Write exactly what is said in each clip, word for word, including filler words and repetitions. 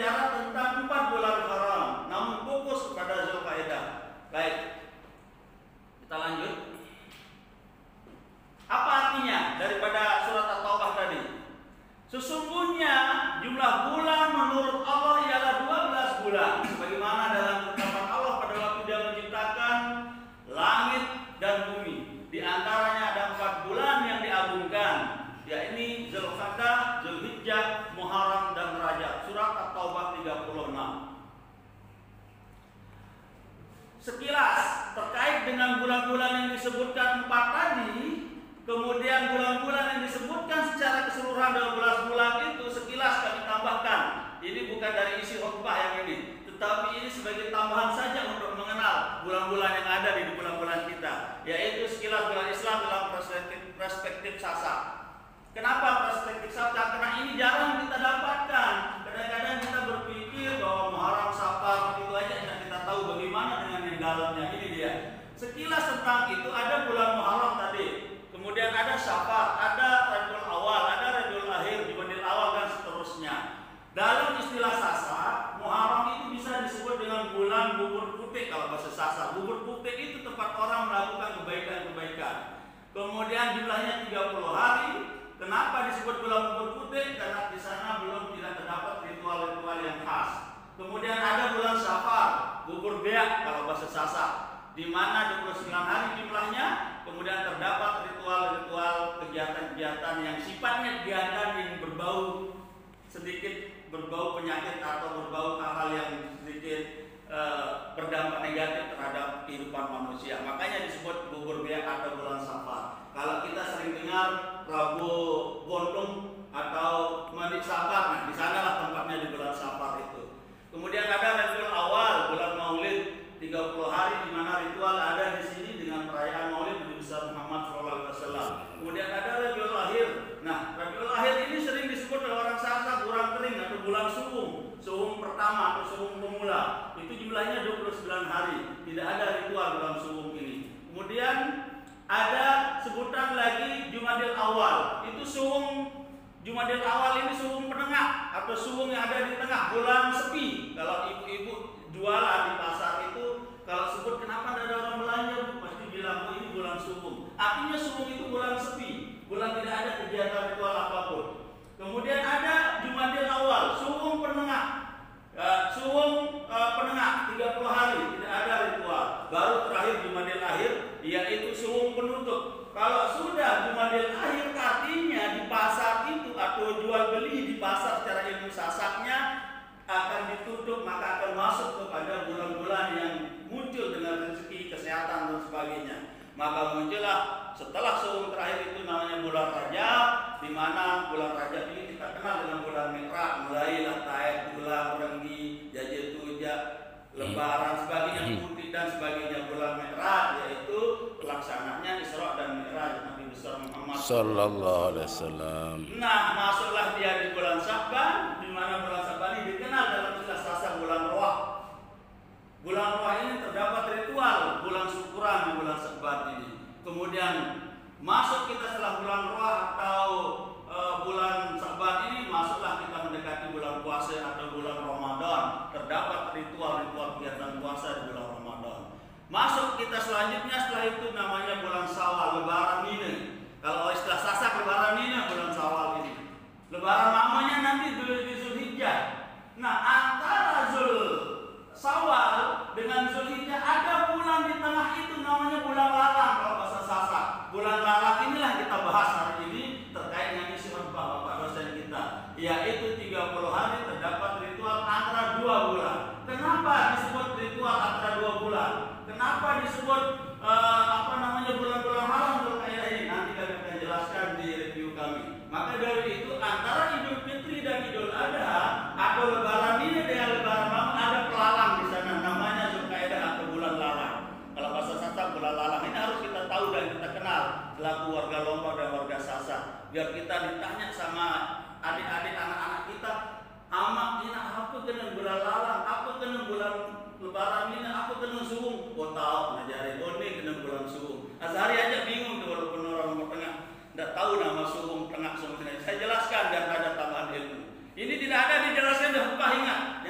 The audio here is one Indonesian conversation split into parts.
berbicara tentang empat bulan haram, namun fokus pada Zulkaidah. Baik, kita lanjut. Apa artinya daripada surat At-Taubah tadi? Sesungguhnya jumlah bulan menurut Allah ialah dua belas bulan, sebagaimana dalam ketetapan Allah pada waktu Dia menciptakan langit dan bumi. Di antaranya ada empat bulan yang diagungkan, yakni Zulqa'dah, Zulhijjah, Muharram, dan Rajab. Surat At-Taubah tiga puluh enam. Sekilas terkait dengan bulan-bulan yang disebutkan empat tadi, kemudian bulan-bulan yang disebutkan secara keseluruhan dua belas bulan itu, sekilas kami tambahkan. Ini bukan dari isi khutbah yang ini, tetapi ini sebagai tambahan saja untuk mengenal bulan-bulan yang ada di bulan-bulan kita, yaitu sekilas bulan Islam dalam perspektif, perspektif Sasak. Kenapa perspektif Sasak? Karena ini jarang kita dapatkan. Kadang-kadang kita berpikir bahwa Muharram, Safar itu aja yang kita tahu, bagaimana dengan yang dalamnya. Ini dia. Sekilas tentang itu, ada bulan Muharram tadi, kemudian ada Safar, ada Rabiul Awal, ada Rabiul Akhir, Jumadil Awal, dan seterusnya. Dalam istilah Sasak, Muharram itu bisa disebut dengan bulan bubur putih kalau bahasa Sasak. Bubur putih itu tempat orang melakukan kebaikan-kebaikan. Kemudian jumlahnya tiga puluh hari. Kenapa disebut bulan bubur putih? Karena di sana belum tidak terdapat ritual-ritual yang khas. Kemudian ada bulan Safar, bubur beak kalau bahasa Sasak, di mana dua puluh sembilan hari jumlahnya. Kemudian terdapat ritual-ritual kegiatan-kegiatan yang sifatnya kegiatan yang berbau sedikit berbau penyakit atau berbau hal-hal yang sedikit e, berdampak negatif terhadap kehidupan manusia. Makanya disebut bubur beak atau bulan Safar. Kalau kita sering dengar Rabu Gondong atau Manik Safar, nah di sanalah tempatnya di bulan Safar itu. Kemudian ada Rabiul Awal, bulan Maulid, tiga puluh hari di mana ritual ada di sini dengan perayaan Maulid Nabi besar Muhammad shallallahu alaihi wasallam. Kemudian ada Rabiul Akhir. Nah, Rabiul Akhir ini sering disebut oleh orang Sasak bulan kering atau bulan suhung, suhung pertama atau suhung pemula. Itu jumlahnya dua puluh sembilan hari. Tidak ada ritual dalam suhung ini. Kemudian ada sebutan lagi Jumadil Awal. Itu suhung Jumadil Awal ini suhung penengah atau suhung yang ada di tengah, bulan sepi. Kalau ibu-ibu jualan di pasar itu, kalau sebut kenapa tidak ada orang belanja, pasti bilang oh, ini bulan suhung. Artinya suhung itu bulan sepi, bulan tidak ada kegiatan ritual apapun. Kemudian ada Jumadil Awal, suhung penengah, uh, suhung uh, penengah tiga puluh hari tidak ada ritual. Baru terakhir Jumadil Akhir, yaitu suhung penutup. Kalau sudah Jumadil Akhir, artinya di pasar itu atau jual beli di pasar secara ilmu Sasaknya akan ditutup, maka akan masuk kepada bulan-bulan yang muncul dengan rezeki, kesehatan, dan sebagainya. Maka muncullah setelah suhung terakhir itu namanya bulan Rajab, di mana bulan Rajab ini kita kenal dengan bulan Mi'raj, mulailah taib, bulan Renggi, Jajatuja, Lebaran, sebagainya, Putih dan sebagainya. Bulan Mi'raj yaitu pelaksananya Isra dan Mi'raj Nabi besar Muhammad sallallahu alaihi wasallam. Nah, masuklah dia di bulan Sya'ban, di mana bulan Sya'ban ini dikenal dalam istilah Sasak bulan Roh. Bulan Roh ini terdapat ritual bulan syukuran di bulan Sya'ban ini. Kemudian masuk kita setelah bulan Roh atau e, bulan Sya'ban ini, masuklah kita mendekati bulan puasa atau bulan Ramadan. Terdapat ritual-ritual kegiatan puasa di bulan Ramadan. Masuk kita selanjutnya setelah itu namanya bulan Syawal, Lebaran ini. Kalau istilah Sasak Lebaran ini bulan Syawal ini. Lebaran namanya nanti di Zulhijjah. Nah, antara Zul Syawal dengan Zulhijjah ada bulan di tengah itu namanya bulan Lalang kalau bahasa Sasak. Bulan Lalang inilah kita bahas hari ini terkait dengan isi khutbah Bapak dosen kita, yaitu tiga puluh hari terdapat ritual antara dua bulan. Kenapa disebut ritual antara dua bulan? Kenapa disebut uh, apa namanya bulan-bulan haram Zulkaidah ini? Nanti kami akan jelaskan di review kami. Maka dari itu antara Idul Fitri dan Idul Adha atau Lebaran ini dengan Lebaran Malam ada pelalang di sana namanya Zulkaidah atau bulan lalang. Kalau bahasa Sasak bulan lalang ini harus kita tahu dan kita kenal selaku warga Lombok dan warga Sasak. Biar kita ditanya sama adik-adik anak-anak kita, amak ini apa kena bulan lalang, apa kena bulan Lebaran ini, apa kena suhung. Oh tahu, ngajari oh ini kena bulan suhung. Azhari aja bingung tuh walaupun orang Lombok Tengah tidak tahu nama suhung tengah suhung. Saya jelaskan dan ada tambahan ilmu. Ini tidak ada dijelaskan dan lupa ingat.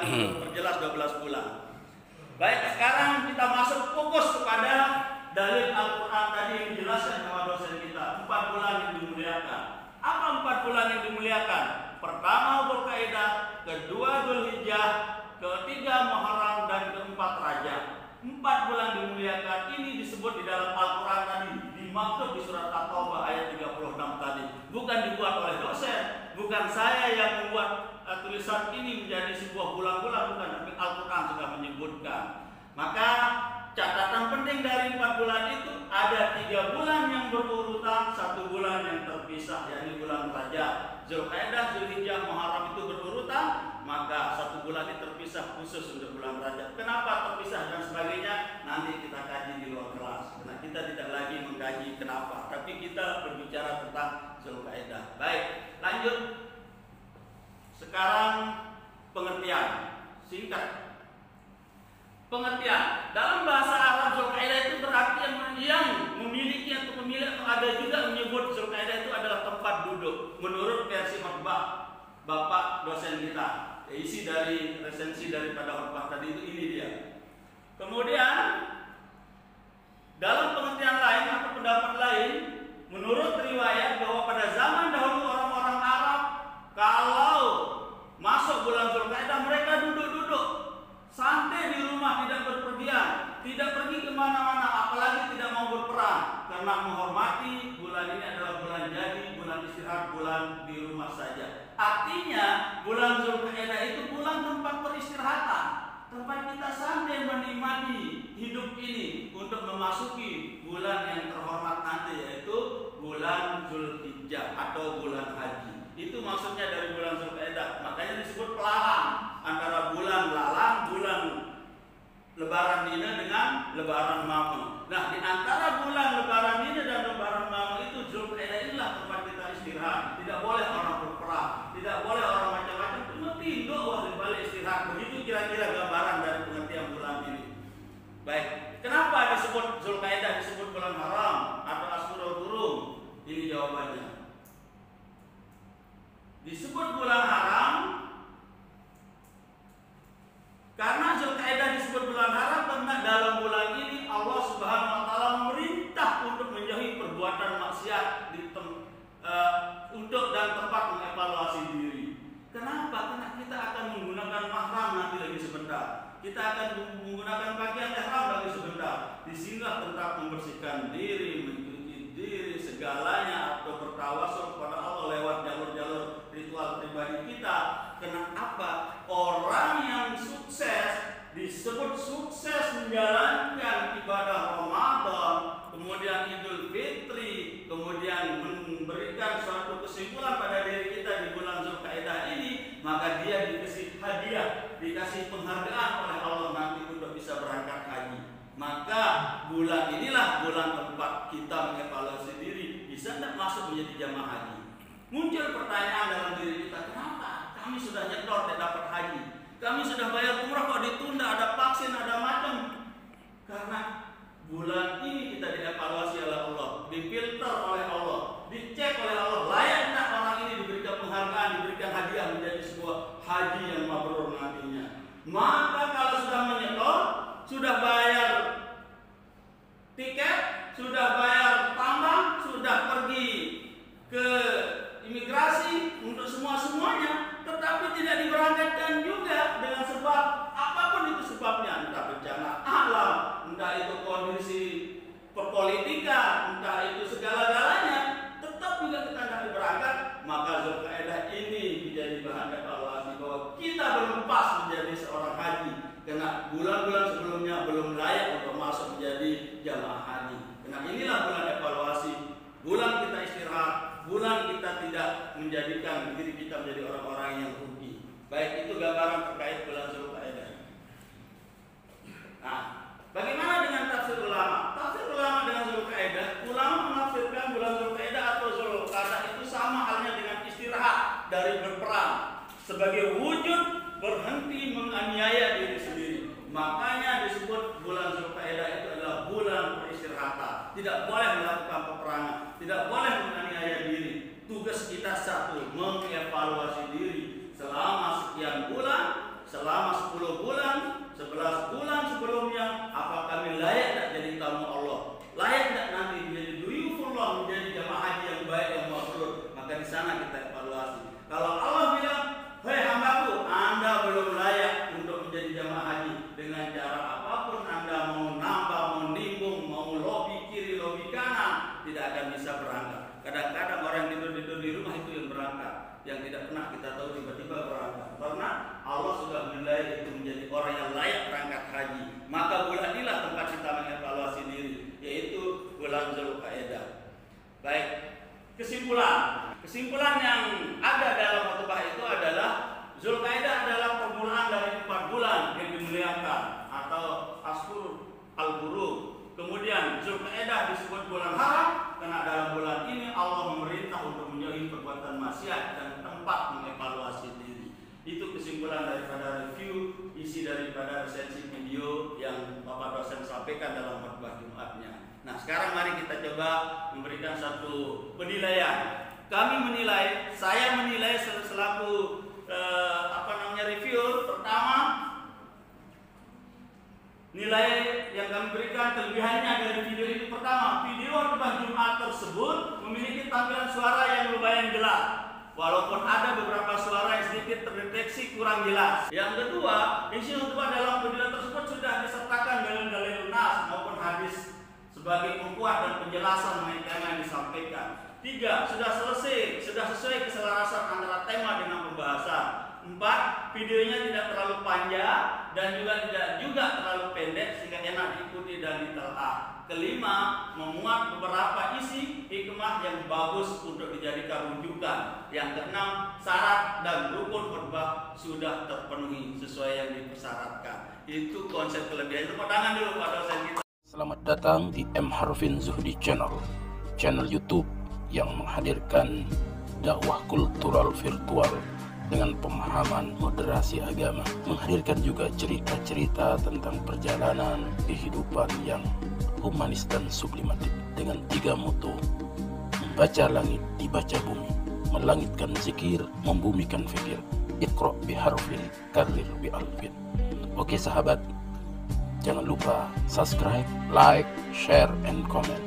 untuk memperjelas dua belas bulan. Baik, sekarang kita masuk fokus kepada dalil Al-Quran tadi yang dijelaskan sama dosen kita. Empat bulan yang dimuliakan. Apa empat bulan yang dimuliakan? Pertama Dzulqa'dah, kedua Dzulhijjah, ketiga Muharram, dan keempat Rajab. Empat bulan dimuliakan ini disebut di dalam Al-Quran tadi, dimaksud di surat At-Taubah ayat tiga puluh enam tadi. Bukan dibuat oleh dosen, bukan saya yang membuat uh, tulisan ini menjadi sebuah bulan-bulan, bukan, tapi Al-Quran sudah menyebutkan. Maka catatan penting dari empat bulan itu ada tiga bulan yang berurutan, satu bulan yang terpisah, yakni bulan Rajab. Dzulqa'dah, Dzulhijjah, Muharram itu berurutan, maka satu bulan ini terpisah khusus untuk bulan Rajab. Kenapa terpisah dan sebagainya? Nanti kita kaji di luar kelas. Nah, kita tidak lagi mengkaji kenapa, tapi kita berbicara tentang Dzulqa'dah. Baik, lanjut. Sekarang pengertian singkat. Pengertian dalam bahasa Arab Dzulqa'dah itu berarti yang, yang memiliki atau pemilik, atau ada juga menyebut Dzulqa'dah itu adalah tempat duduk. Menurut versi khotbah Bapak dosen kita, isi dari resensi daripada khotbah tadi itu ini dia. Kemudian dalam pengertian lain atau pendapat lain, menurut riwayat bahwa pada zaman dahulu orang-orang Arab kalau masuk bulan Dzulqa'dah mereka duduk-duduk santai di rumah, tidak berpergian, tidak pergi kemana-mana, apalagi tidak mau berperang, karena menghormati bulan ini adalah bulan jadi, bulan istirahat, bulan di rumah saja. Artinya bulan Dzulqa'dah itu bulan tempat peristirahatan, tempat kita santai menikmati hidup ini untuk memasuki bulan yang terhormat nanti, yaitu bulan Dzulhijjah atau bulan haji. Itu maksudnya dari bulan Dzulqa'dah. Makanya disebut pelalang antara bulan lalang, bulan Lebaran Nina dengan Lebaran Mamu. Nah, di antara bulan Lebaran Nina dan Lebaran Mamu itu Dzulqa'dah inilah tempat kita istirahat. Tidak boleh orang berperang, tidak boleh orang macam-macam, cuma tidur waktu balik istirahat. Begitu kira-kira gambaran dari pengertian bulan ini. Baik, kenapa disebut Dzulqa'dah disebut bulan haram atau Ashurul Hurum? Ini jawabannya. Disebut bulan haram karena Dzulqa'dah disebut bulan haram karena dalam bulan ini Allah Subhanahu wa taala memerintah untuk menjauhi perbuatan maksiat di tem, uh, untuk dan tempat mengevaluasi diri. Kenapa? Karena kita akan menggunakan mahram nanti lagi sebentar. Kita akan menggunakan pakaian ihram lagi sebentar. Disinilah tentang membersihkan diri, mencuci diri, segalanya atau bertawasul kepada Allah lewat jalur-jalur ritual pribadi kita. Kenapa? Orang yang sukses disebut sukses menjalankan ibadah Ramadan, kemudian Idul Fitri, kemudian memberikan suatu kesimpulan pada diri kita di bulan Dzulqa'dah ini, maka dia dikasih hadiah, dikasih penghargaan oleh Allah nanti untuk bisa berangkat haji. Maka bulan inilah bulan tempat kita mengevaluasi diri, bisa tidak masuk menjadi jamaah haji. Muncul pertanyaan dalam diri kita, kenapa? Kami sudah nyetor tidak dapat haji, kami sudah bayar umrah kok ditunda, ada vaksin, ada macam. Karena bulan ini kita dievaluasi oleh Allah, difilter oleh Allah, dicek oleh Allah, layak tidak orang ini diberikan penghargaan, diberikan hadiah menjadi sebuah haji yang mabrur nantinya. Maka kalau sudah menyetor, sudah bayar tiket, sudah bayar tambang, sudah pergi ke imigrasi untuk semua-semuanya, tetapi tidak diberangkatkan juga dengan sebab apapun itu sebabnya, entah bencana alam, entah itu kondisi perpolitikan, entah itu segala-galanya, tetap juga kita tidak berangkat, maka Dzulqa'dah ini menjadi bahan evaluasi bahwa kita belum pas menjadi seorang haji, karena bulan-bulan sebelumnya belum layak untuk masuk menjadi jamaah haji. Karena inilah bulan evaluasi, bulan kita istirahat, bulan kita tidak menjadikan diri kita menjadi orang-orang yang rugi. Baik, itu gambaran terkait bulan Dzulqa'dah. Nah, bagaimana dengan tafsir ulama? Tafsir ulama dengan Dzulqa'dah, ulama menafsirkan bulan Dzulqa'dah atau Dzulqa'dah itu sama halnya dengan istirahat dari berperang sebagai wujud berhenti menganiaya diri sendiri. Makanya disebut bulan Dzulqa'dah itu adalah bulan peristirahatan. Tidak boleh melakukan peperangan, tidak boleh menganiaya diri. Tugas kita satu, mengevaluasi diri selama sekian bulan, selama kita tahu tiba-tiba berangkat, karena Allah sudah menilai itu menjadi orang yang layak berangkat haji. Maka bulan inilah tempat kita mengevaluasi diri, yaitu bulan Zulkaidah. Baik, kesimpulan kesimpulan yang ada dalam khutbah itu adalah Zulkaidah adalah permulaan dari empat bulan yang dimuliakan atau Ashur al-Hurum. Kemudian Zulkaidah disebut bulan haram karena dalam bulan ini Allah memerintah untuk menjauhi perbuatan maksiat dan tempat mengevaluasi diri. Itu kesimpulan daripada review isi daripada resensi video yang Bapak dosen sampaikan dalam khutbah Jumatnya. Nah, sekarang mari kita coba memberikan satu penilaian. Kami menilai, saya menilai selaku eh, apa namanya review. Pertama, nilai yang kami berikan kelebihannya dari video itu. Pertama, video khutbah Jumat tersebut memiliki tampilan suara yang lumayan jelas, walaupun ada beberapa suara yang sedikit terdeteksi kurang jelas. Yang kedua, isi khutbah dalam video tersebut sudah disertakan dengan dalil nas maupun hadis sebagai penguat dan penjelasan mengenai tema yang disampaikan. Tiga, sudah selesai, sudah sesuai keselarasan antara tema dengan pembahasan. Empat, videonya tidak terlalu panjang dan juga tidak juga terlalu pendek sehingga enak diikuti dan ditelaah. Kelima, memuat beberapa isi hikmah yang bagus untuk dijadikan rujukan. Yang keenam, syarat dan rukun khutbah sudah terpenuhi sesuai yang dipersyaratkan. Itu konsep kelebihan. Tepuk tangan dulu Pak dosen kita. Selamat datang di M. Harvin Zuhdi Channel, channel YouTube yang menghadirkan dakwah kultural virtual dengan pemahaman moderasi agama, menghadirkan juga cerita-cerita tentang perjalanan kehidupan yang humanis dan sublimatif dengan tiga moto: membaca langit, dibaca bumi, melangitkan zikir, membumikan fikir. Iqra biharfin, karir bi alfin. Oke sahabat, jangan lupa subscribe, like, share, and comment.